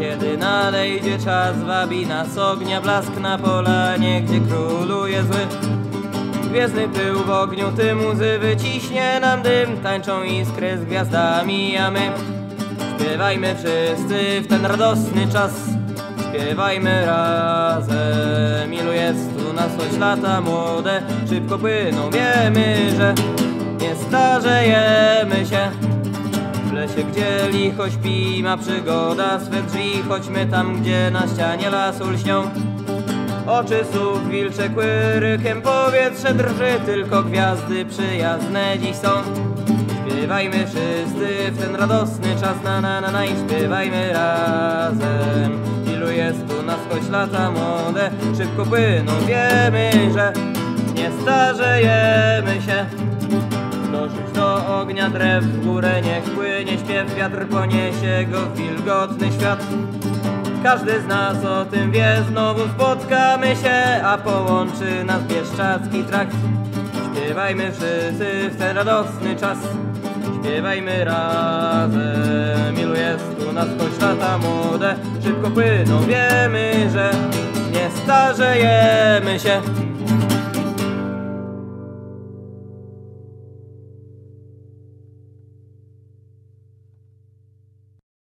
Kiedy nadejdzie czas, wabi nas ognia blask na polanie, gdzie króluje zły. Gwiezdny pył w ogniu, ty muzy wyciśnie nam dym. Tańczą iskry z gwiazdami, a my śpiewajmy wszyscy w ten radosny czas. Śpiewajmy razem, ilu jest tu nas, choć lata młode szybko płyną. Wiemy, że nie starzejemy się. W lesie, gdzie licho śpi, ma przygoda swe drzwi. Chodźmy tam, gdzie na ścianie lasu lśnią oczy słów wilcze kły, rykiem powietrze drży. Tylko gwiazdy przyjazne dziś są. Śpiewajmy wszyscy w ten radosny czas, na na na na, i śpiewajmy razem. Ilu jest tu nas, choć lata młode szybko płyną. Wiemy, że nie starzejemy się. Dorzuć do ognia drew, w górę niech płynie śpiew. Wiatr poniesie go w wilgotny świat. Każdy z nas o tym wie, znowu spotkamy się, a połączy nas bieszczacki trakt. Śpiewajmy wszyscy w ten radosny czas. Śpiewajmy razem, ilu jest tu nas, choć lata młode szybko płyną. Wiemy, że nie starzejemy się.